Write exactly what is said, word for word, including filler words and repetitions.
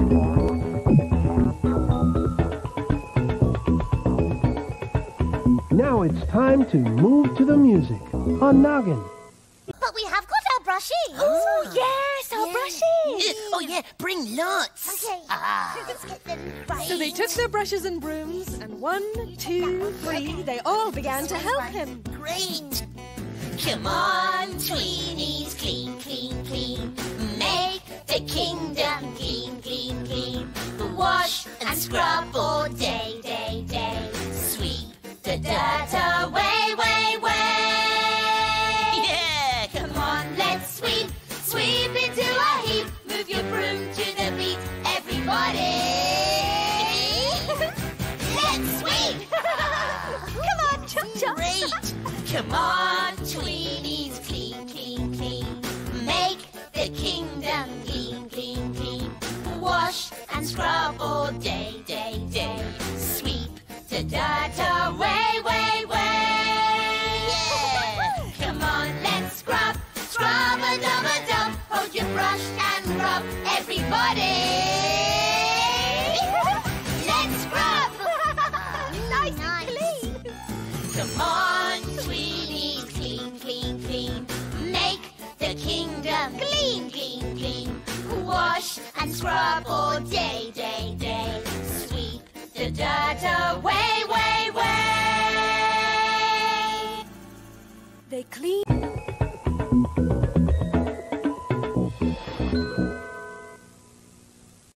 Now it's time to move to the music on Noggin. But we have got our brushes. Oh, yes, our Yeah. brushes. Oh, yeah, bring lots. Okay, Ah. let's get them right. So they took their brushes and brooms, and one, two, three, they all began to help him. Great. Come on, Tweenies, clean, clean, clean. Make the kingdom clean, clean, clean. Wash and scrub all day, day, day. Sweep the dirt away, way, way. Yeah, come on, let's sweep, sweep into a heap. Move your broom to the beat, everybody. Let's sweep. Come on, chop, chop. Great! Come on, Tweenies, clean, clean, clean. Make the kingdom clean, clean, clean. Wash and scrub all day, day, day. Sweep the dirt away, way, way. Yeah! Come on, let's scrub, scrub a dub a dub. Hold your brush and rub, everybody. Let's scrub. Nice, Nice. clean. Come on, Tweenies, clean, clean, clean. Make the kingdom clean, clean, clean. Wash and scrub all day, day, day. Sweep the dirt away, way, way. They clean.